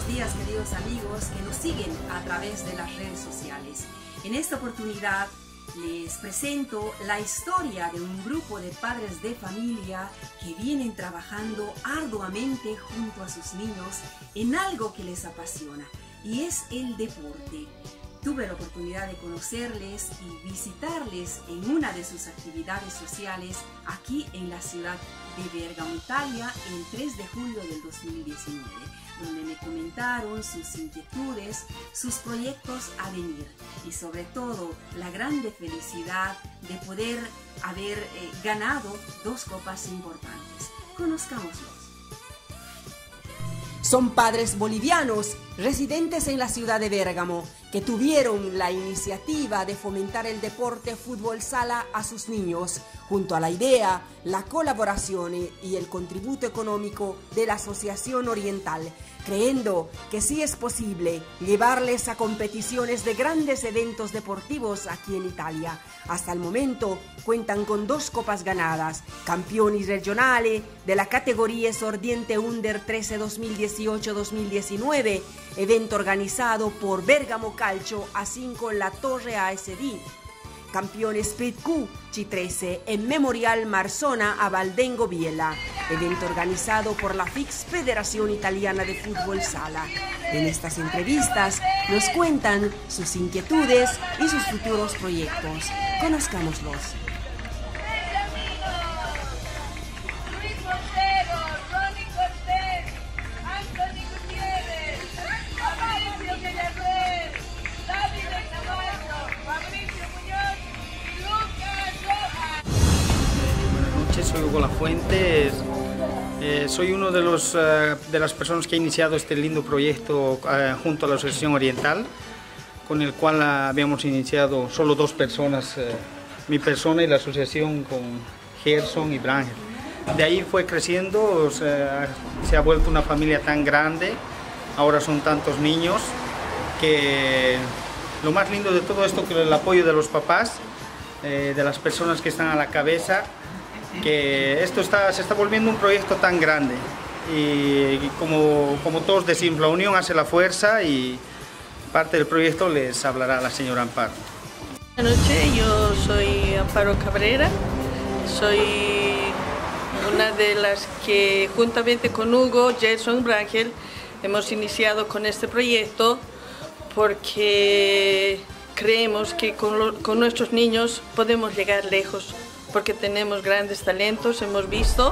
días, queridos amigos que nos siguen a través de las redes sociales. En esta oportunidad les presento la historia de un grupo de padres de familia que vienen trabajando arduamente junto a sus niños en algo que les apasiona, y es el deporte. Tuve la oportunidad de conocerles y visitarles en una de sus actividades sociales aquí en la ciudad de Bergamo, Italia, el 3 de julio del 2019, donde me comentaron sus inquietudes, sus proyectos a venir y sobre todo la grande felicidad de poder haber ganado 2 copas importantes. Conozcámoslos. Son padres bolivianos residentes en la ciudad de Bergamo que tuvieron la iniciativa de fomentar el deporte fútbol sala a sus niños, junto a la idea, la colaboración y el contributo económico de la Asociación Oriental, creyendo que sí es posible llevarles a competiciones de grandes eventos deportivos aquí en Italia. Hasta el momento cuentan con 2 copas ganadas, campeones regionales de la categoría esordiente Under 13 2018-2019, evento organizado por Bergamo Calcio así con la Torre ASD, campeones Speed Q C13 en Memorial Marsona a Valdengo Biella, evento organizado por la FIX Federación Italiana de Fútbol Sala. En estas entrevistas nos cuentan sus inquietudes y sus futuros proyectos. Conozcámoslos. Soy Hugo Lafuente, soy uno de las personas que ha iniciado este lindo proyecto junto a la Asociación Oriental, con el cual habíamos iniciado solo 2 personas, mi persona y la asociación con Gerson y Brangel. De ahí fue creciendo, se ha vuelto una familia tan grande, ahora son tantos niños, que lo más lindo de todo esto es el apoyo de los papás, de las personas que están a la cabeza, que esto se está volviendo un proyecto tan grande y como todos decimos, la unión hace la fuerza, y parte del proyecto les hablará la señora Amparo. Buenas noches, yo soy Amparo Cabrera, soy una de las que juntamente con Hugo, Gerson y Brangel hemos iniciado con este proyecto porque creemos que con nuestros niños podemos llegar lejos, porque tenemos grandes talentos, hemos visto.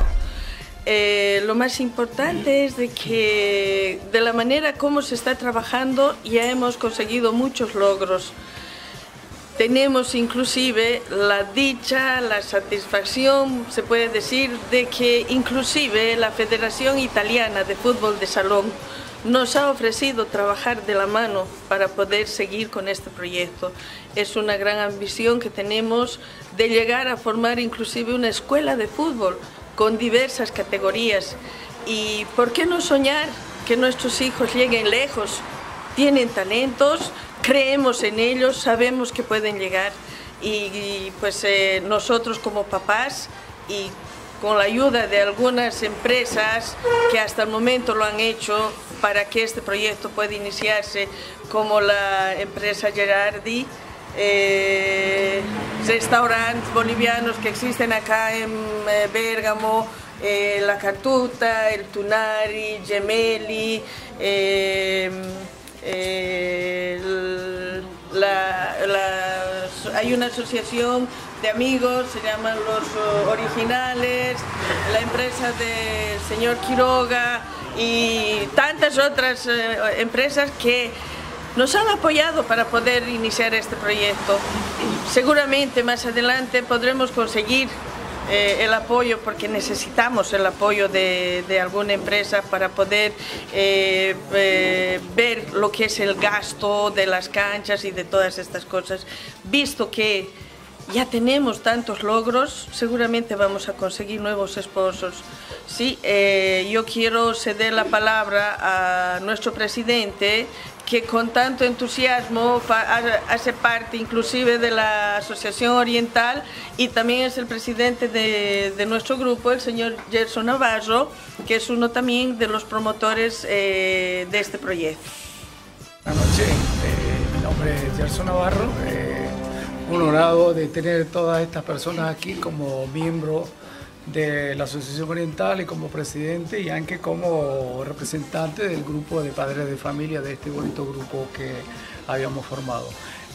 Lo más importante es de que de la manera como se está trabajando ya hemos conseguido muchos logros. Tenemos inclusive la dicha, la satisfacción, se puede decir, de que inclusive la Federación Italiana de Fútbol de Salón nos ha ofrecido trabajar de la mano para poder seguir con este proyecto. Es una gran ambición que tenemos de llegar a formar inclusive una escuela de fútbol con diversas categorías. ¿Y por qué no soñar que nuestros hijos lleguen lejos? Tienen talentos, creemos en ellos, sabemos que pueden llegar, y pues nosotros como papás y con la ayuda de algunas empresas que hasta el momento lo han hecho para que este proyecto pueda iniciarse, como la empresa Gerardi, restaurantes bolivianos que existen acá en Bergamo, La Cartuta, El Tunari, Gemelli, hay una asociación de amigos, se llaman Los Originales, la empresa del señor Quiroga y tantas otras empresas que nos han apoyado para poder iniciar este proyecto. Seguramente más adelante podremos conseguir el apoyo, porque necesitamos el apoyo de alguna empresa para poder ver lo que es el gasto de las canchas y de todas estas cosas. Visto que ya tenemos tantos logros, seguramente vamos a conseguir nuevos esposos. Sí, yo quiero ceder la palabra a nuestro presidente, que con tanto entusiasmo hace parte inclusive de la Asociación Oriental y también es el presidente de nuestro grupo, el señor Gerson Navarro, que es uno también de los promotores de este proyecto. Buenas noches, mi nombre es Gerson Navarro, un honrado de tener todas estas personas aquí como miembro de la Asociación Oriental y como presidente y aunque como representante del grupo de padres de familia de este bonito grupo que habíamos formado.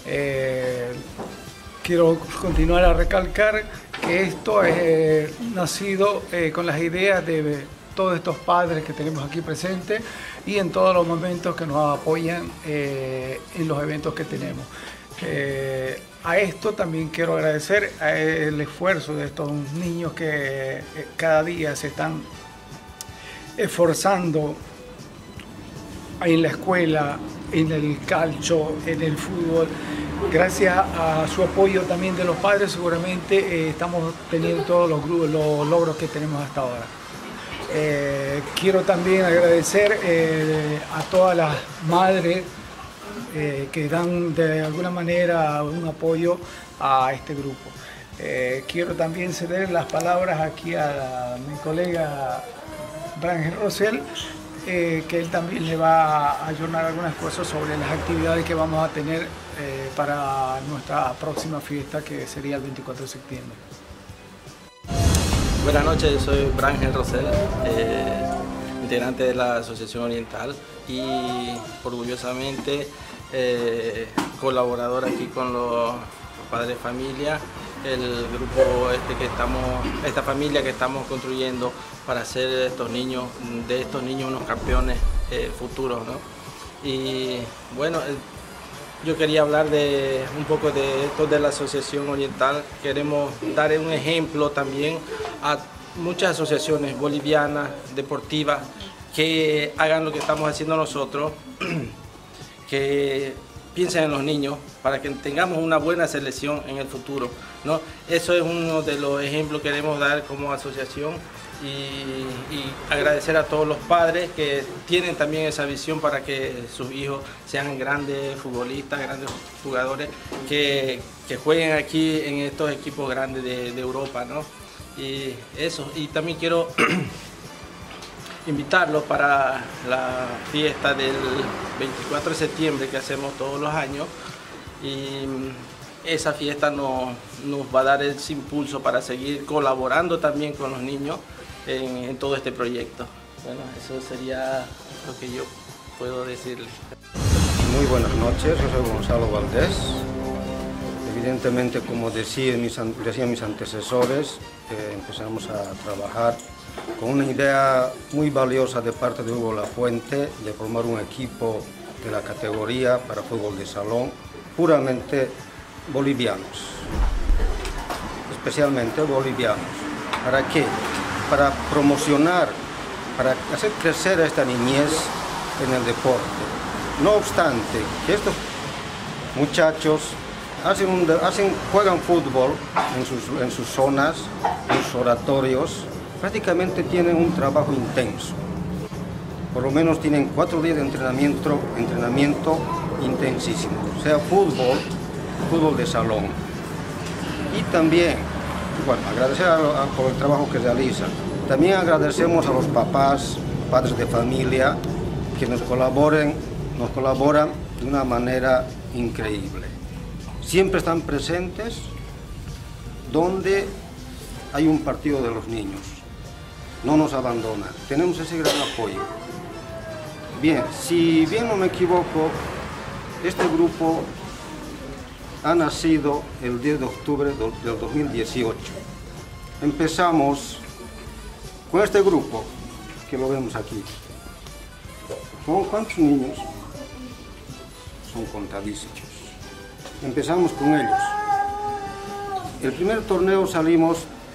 Quiero continuar a recalcar que esto es nacido con las ideas de todos estos padres que tenemos aquí presentes y en todos los momentos que nos apoyan en los eventos que tenemos. A esto también quiero agradecer el esfuerzo de estos niños que cada día se están esforzando en la escuela, en el calcio, en el fútbol. Gracias a su apoyo también de los padres seguramente estamos teniendo todos los logros que tenemos hasta ahora. Quiero también agradecer a todas las madres que dan de alguna manera un apoyo a este grupo. Quiero también ceder las palabras aquí a mi colega Brangel Rosell, que él también le va a ayornar algunas cosas sobre las actividades que vamos a tener para nuestra próxima fiesta, que sería el 24 de septiembre. Buenas noches, yo soy Brangel Rosell, integrante de la Asociación Oriental y orgullosamente colaborador aquí con los padres de familia, el grupo esta familia que estamos construyendo para hacer de estos niños unos campeones futuros, ¿no? Y bueno, yo quería hablar un poco de esto de la Asociación Oriental. Queremos dar un ejemplo también a muchas asociaciones bolivianas, deportivas, que hagan lo que estamos haciendo nosotros, que piensen en los niños para que tengamos una buena selección en el futuro, ¿no? Eso es uno de los ejemplos que queremos dar como asociación y agradecer a todos los padres que tienen también esa visión para que sus hijos sean grandes futbolistas, grandes jugadores que jueguen aquí en estos equipos grandes de Europa, ¿no? Y eso, y también quiero invitarlos para la fiesta del 24 de septiembre que hacemos todos los años, y esa fiesta nos va a dar ese impulso para seguir colaborando también con los niños en todo este proyecto. Bueno, eso sería lo que yo puedo decirles. Muy buenas noches, yo soy Gonzalo Valdés. Evidentemente, como decían mis antecesores, empezamos a trabajar con una idea muy valiosa de parte de Hugo Lafuente de formar un equipo de la categoría para fútbol de salón puramente bolivianos, especialmente bolivianos. ¿Para qué? Para promocionar, para hacer crecer a esta niñez en el deporte. No obstante, que estos muchachos juegan fútbol en sus zonas, en sus oratorios, prácticamente tienen un trabajo intenso. Por lo menos tienen 4 días de entrenamiento intensísimo, sea fútbol de salón. Y también, bueno, agradecer por el trabajo que realizan. También agradecemos a los padres de familia, que nos colaboran de una manera increíble. Siempre están presentes donde hay un partido de los niños. No nos abandonan, tenemos ese gran apoyo. Bien, si bien no me equivoco, este grupo ha nacido el 10 de octubre del 2018. Empezamos con este grupo, que lo vemos aquí. ¿Con cuántos niños? Son contadísimos. Empezamos con ellos. El primer torneo salimos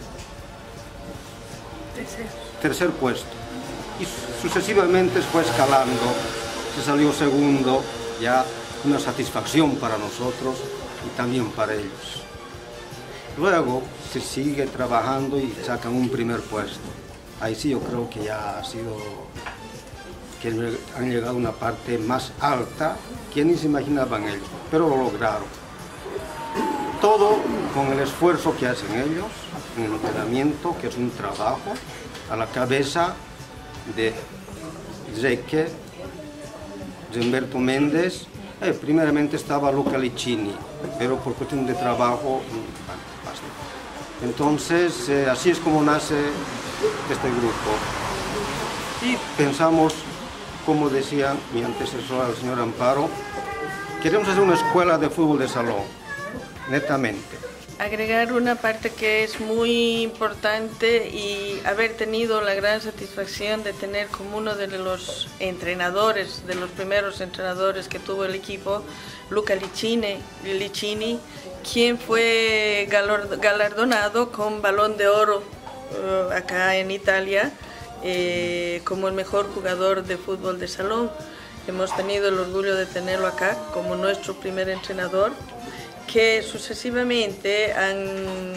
tercer puesto y sucesivamente fue escalando, se salió segundo, ya una satisfacción para nosotros y también para ellos. Luego se sigue trabajando y sacan un primer puesto. Ahí sí yo creo que ya ha sido que han llegado a una parte más alta que ni se imaginaban ellos, pero lo lograron. Todo con el esfuerzo que hacen ellos, en el entrenamiento, que es un trabajo, a la cabeza de Zecche, Gilberto Méndez. Primeramente estaba Luca Licini, pero por cuestión de trabajo, basta. Entonces, así es como nace este grupo. Y pensamos, como decía mi antecesora, el señor Amparo, queremos hacer una escuela de fútbol de salón, netamente. Agregar una parte que es muy importante y haber tenido la gran satisfacción de tener como uno de los entrenadores, de los primeros entrenadores que tuvo el equipo, Luca Licini, quien fue galardonado con Balón de Oro acá en Italia como el mejor jugador de fútbol de salón. Hemos tenido el orgullo de tenerlo acá como nuestro primer entrenador, que sucesivamente han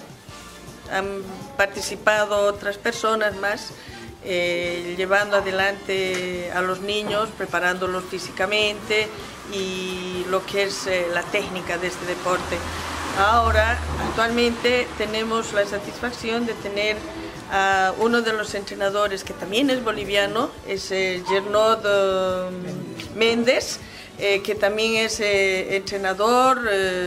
participado otras personas más, llevando adelante a los niños, preparándolos físicamente y lo que es la técnica de este deporte. Ahora, actualmente, tenemos la satisfacción de tener a uno de los entrenadores que también es boliviano, es Gernot Méndez, que también es entrenador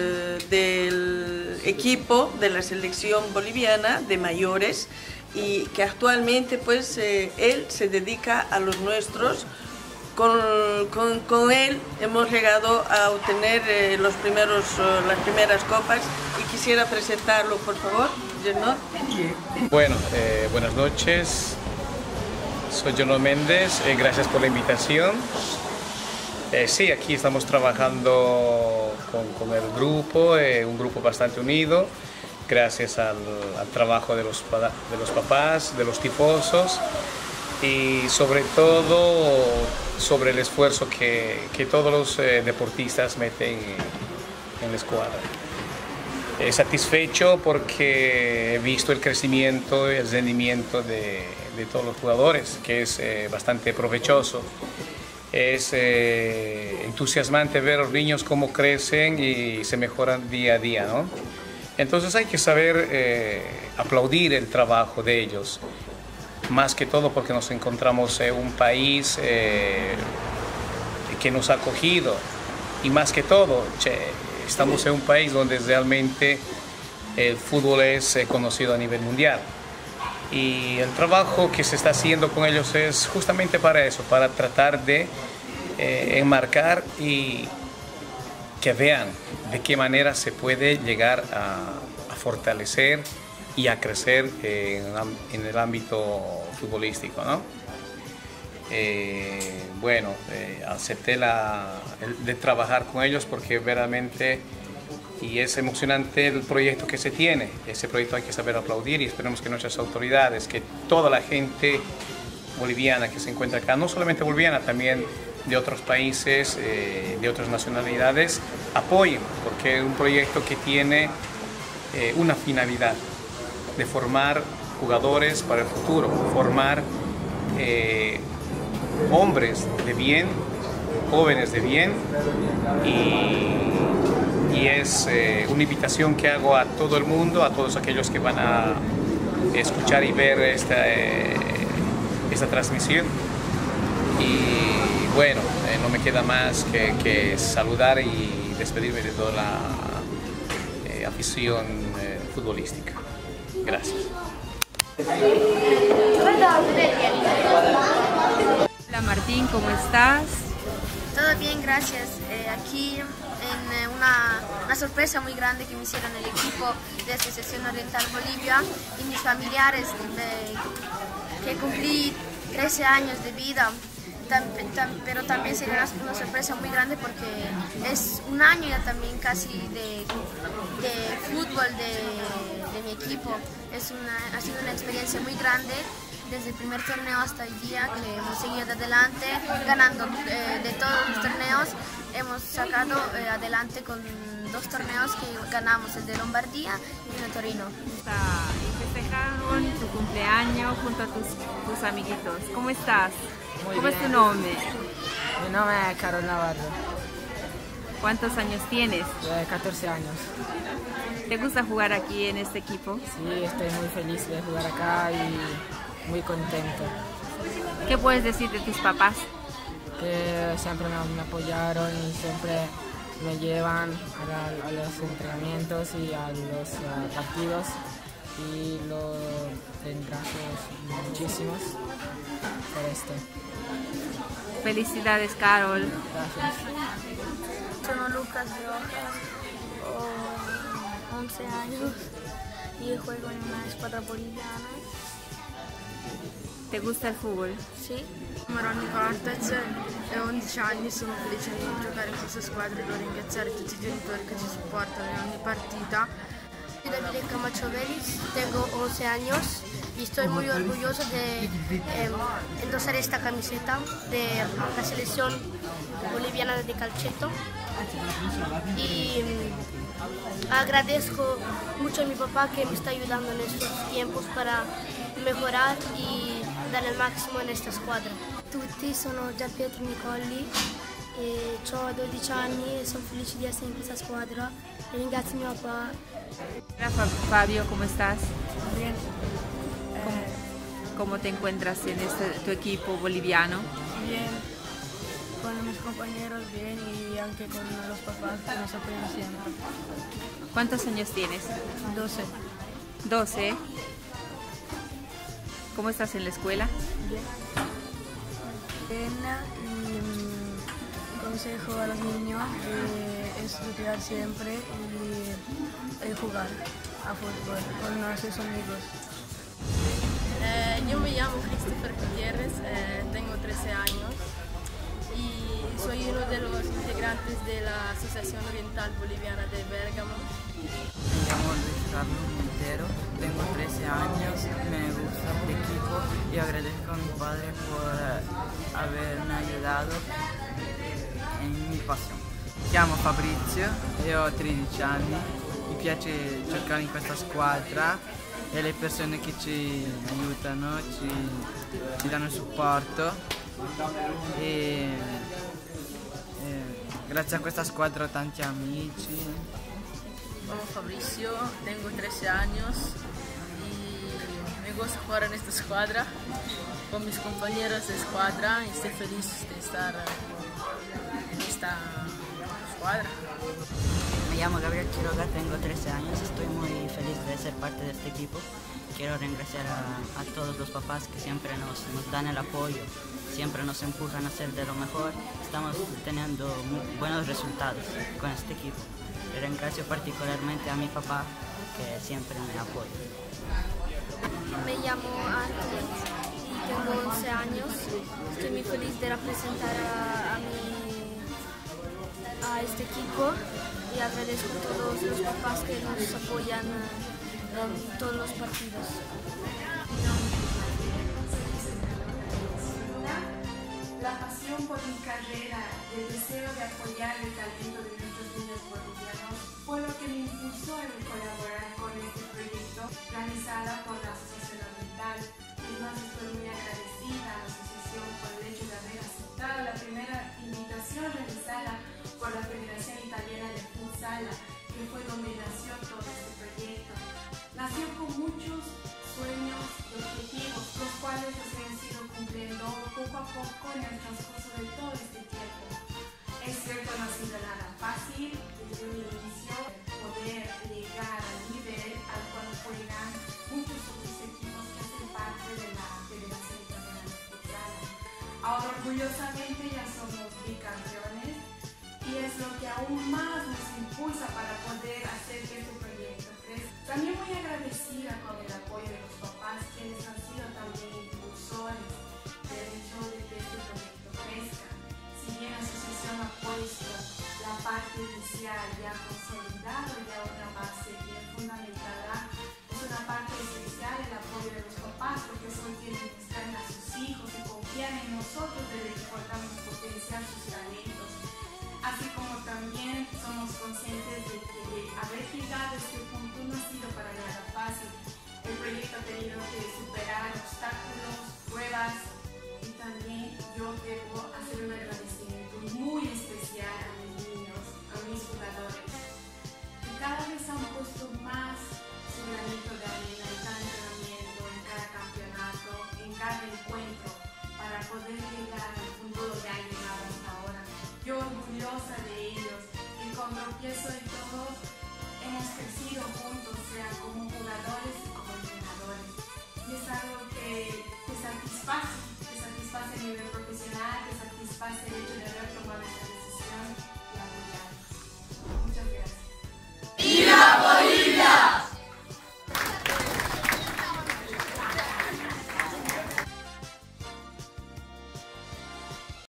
del equipo de la selección boliviana de mayores y que actualmente pues él se dedica a los nuestros. Con él hemos llegado a obtener las primeras copas y quisiera presentarlo, por favor, Gernot. Bueno, buenas noches, soy Gernot Méndez, gracias por la invitación. Sí, aquí estamos trabajando con el grupo, un grupo bastante unido, gracias al trabajo de los papás, de los tifosos y sobre todo sobre el esfuerzo que todos los deportistas meten en la escuadra. Satisfecho porque he visto el crecimiento y el rendimiento de todos los jugadores, que es bastante provechoso. Es entusiasmante ver a los niños cómo crecen y se mejoran día a día, ¿no? Entonces hay que saber aplaudir el trabajo de ellos, más que todo porque nos encontramos en un país que nos ha acogido y más que todo estamos en un país donde realmente el fútbol es conocido a nivel mundial. Y el trabajo que se está haciendo con ellos es justamente para eso, para tratar de enmarcar y que vean de qué manera se puede llegar a fortalecer y a crecer en el ámbito futbolístico, ¿no? Bueno, acepté de trabajar con ellos porque verdaderamente y es emocionante el proyecto que se tiene. Ese proyecto hay que saber aplaudir y esperemos que nuestras autoridades, que toda la gente boliviana que se encuentra acá, no solamente boliviana, también de otros países, de otras nacionalidades, apoyen, porque es un proyecto que tiene una finalidad de formar jugadores para el futuro, formar hombres de bien, jóvenes de bien y es una invitación que hago a todo el mundo, a todos aquellos que van a escuchar y ver esta transmisión. Y bueno, no me queda más que saludar y despedirme de toda la afición futbolística. Gracias. Hola Martín, ¿cómo estás? Todo bien, gracias. Aquí en una sorpresa muy grande que me hicieron el equipo de Asociación Oriental Bolivia y mis familiares, que cumplí 13 años de vida, pero también sería una sorpresa muy grande porque es un año ya también casi de fútbol de mi equipo. Ha sido una experiencia muy grande. Desde el primer torneo hasta el día que hemos seguido adelante, ganando de todos los torneos, hemos sacado adelante con 2 torneos que ganamos, el de Lombardía y el de Torino. ¿En qué festejaron tu cumpleaños junto a tus amiguitos. ¿Cómo estás? ¿Cómo es tu nombre? Mi nombre es Carol Navarro. ¿Cuántos años tienes? 14 años. ¿Te gusta jugar aquí en este equipo? Sí, estoy muy feliz de jugar acá y muy contento. ¿Qué puedes decir de tus papás? Que siempre me apoyaron y siempre me llevan a los entrenamientos y a los partidos y los gracias muchísimos por esto. Felicidades, Carol. Gracias. Soy Lucas Rojas, 11 años y juego en una squadra boliviana. ¿Te gusta el fútbol? Sì. Sono Nicola Artez, ho 11 anni, sono felice di giocare in questa squadra e devo ringraziare tutti i genitori che ci supportano in ogni partita. Soy David Camacho Vélez, tengo 11 años y estoy muy orgulloso de endosar esta camiseta de la selección boliviana de calceto. Y agradezco mucho a mi papá que me está ayudando en estos tiempos para mejorar y dar el máximo en esta squadra. Tutti, sono Gianpietro Nicolli, ho 12 anni e sono felice di essere in questa squadra e ringrazio mio papà. Hola Fabio, ¿cómo estás? Bien. ¿Cómo te encuentras en tu equipo boliviano? Bien, con mis compañeros bien y aunque con los papás que nos apoyan siempre. ¿Cuántos años tienes? 12. 12. ¿Cómo estás en la escuela? Bien. Consejo a los niños estudiar siempre y jugar a fútbol con nuestros amigos. Yo me llamo Christopher Gutiérrez, tengo 13 años y soy uno de los integrantes de la Asociación Oriental Boliviana de Bérgamo. Me llamo Luis Carlos Montero, tengo 13 años, me gusta este equipo y agradezco a mi padre por haberme ayudado in mia passione. Mi chiamo Fabrizio e ho 13 anni, mi piace giocare in questa squadra e le persone che ci aiutano, ci danno supporto e grazie a questa squadra ho tanti amici. Sono Fabrizio, tengo 13 años y me gusta jugar en esta escuadra con mis compañeros de escuadra y estoy feliz de estar en esta escuadra. Me llamo Gabriel Quiroga, tengo 13 años, estoy muy feliz de ser parte de este equipo. Quiero agradecer a todos los papás que siempre nos dan el apoyo, siempre nos empujan a hacer de lo mejor. Estamos teniendo buenos resultados con este equipo. Le agradezco particularmente a mi papá que siempre me apoya. Me llamo Ángeles y tengo 11 años. Estoy muy feliz de representar a este equipo y agradezco a todos los papás que nos apoyan en todos los partidos. La pasión por mi carrera y el deseo de apoyar el talento de nuestros niños bolivianos fue lo que me impulsó en colaborar con este proyecto realizada por la Asociación Oriental. Es más, estoy muy agradecida a la asociación por el hecho de haber aceptado la primera invitación realizada por la Federación Italiana de Futsal, que fue donde nació todo este proyecto. Nació con muchos sueños y objetivos, los cuales se han sido cumpliendo poco a poco en el transcurso de todo este tiempo. Es cierto, no ha sido nada fácil desde un inicio poder llegar al nivel al cual juegan muchos otros equipos que hacen parte de la Federación Italiana de Futsal. Ahora orgullosamente ya somos bicampeones y es lo que aún más nos impulsa para poder hacer que este proyecto crezca. También muy agradecida con el apoyo de los papás, quienes han sido también impulsores del hecho de que este proyecto crezca. Si bien la asociación ha puesto la parte inicial ya consolidada, ya otra base bien fundamentada, es una parte esencial el apoyo de los papás, porque son quienes están a sus hijos y confían en nosotros de que podamos potenciar sus talentos. Así como también somos conscientes de que haber llegado a este punto no ha sido para nada fácil. El proyecto ha tenido que superar obstáculos, pruebas, y también yo debo hacer un agradecimiento muy especial a mis niños, a mis jugadores, que cada vez han puesto más su granito de arena en cada entrenamiento, en cada campeonato, en cada encuentro, para poder llegar al punto donde han llegado hasta ahora. Yo orgullosa de ellos, y con tropiezo de todos hemos crecido juntos, sea como jugadores y como entrenadores. Y es algo que satisface a nivel profesional, que satisface el hecho de haber tomado esta